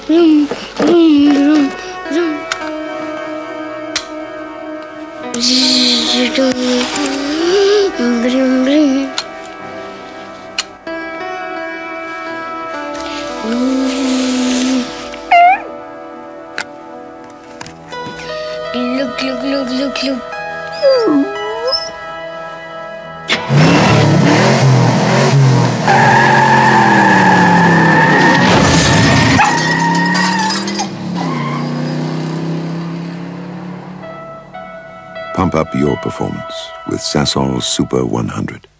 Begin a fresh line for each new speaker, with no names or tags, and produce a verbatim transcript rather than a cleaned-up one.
Vroom, vroom, vroom, vroom. Vroom, vroom, vroom. Look, look, look, look, look.
Pump up your performance with Sasol Super one hundred.